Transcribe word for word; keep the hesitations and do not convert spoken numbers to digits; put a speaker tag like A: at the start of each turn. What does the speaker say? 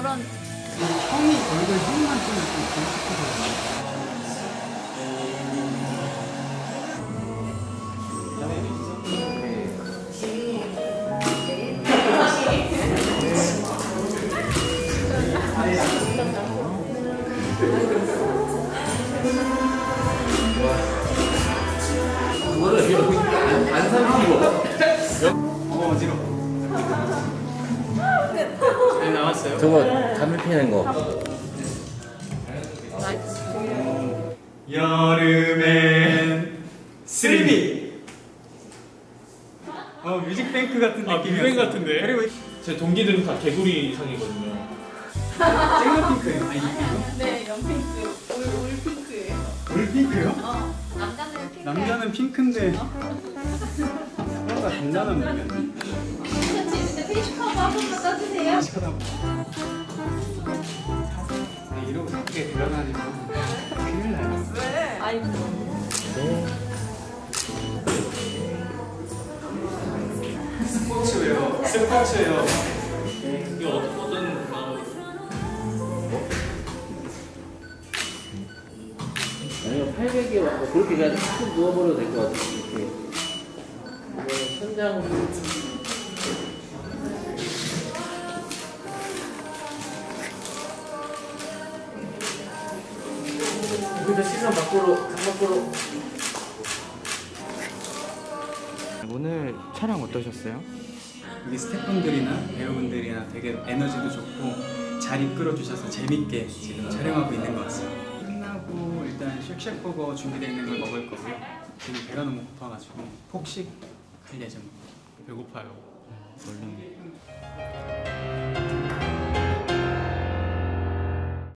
A: 저런
B: 형이 얼굴 형만 좀 정식해서
C: 그거를 이렇게 안, 안 삼키고.
B: 어 어지러워. 네 나왔어요.
C: 저거 담배 피는 거.
B: 여름엔 스리비. 어 뮤직뱅크 같은
D: 아,
B: 느낌이었어.
D: 뮤뱅 같은데?
B: 그리고
D: 제 동기들은 다 개구리 상이거든요.
B: 쨍머핑크예요. 아니 이거?
A: 네 연핑크 올, 올 핑크예요.
B: 올핑크요?
A: 어 남자는 핑크.
B: 남자는 핑크인데 뭔가 단단한 모면.
A: 그렇지. 근데 페이스커버 한 번만 써주세요.
B: 쳐다봐. 네, 이러고 밖에 들어가지고 큰일 나요.
A: 왜? 아이고.
B: 스포츠웨어. 스포츠웨어.
D: 이거 어떤 어떤 마음으로?
C: 아니면 팔백에 와서 그렇게 그냥 툭 누워버려도 될 것 같아. 이렇게. 이거 천장. 여기서 시선 밖으로, 강 밖으로.
B: 오늘 촬영 어떠셨어요? 우리 스태프분들이나 배우분들이나 되게 에너지도 좋고 잘 이끌어 주셔서 재밌게 지금 촬영하고 있는 것 같습니다. 끝나고 일단 쉑쉑버거 준비되어 있는 걸 먹을 거고요. 지금 배가 너무 고파가지고 폭식할 예정입니다.
D: 배고파요.
B: 얼른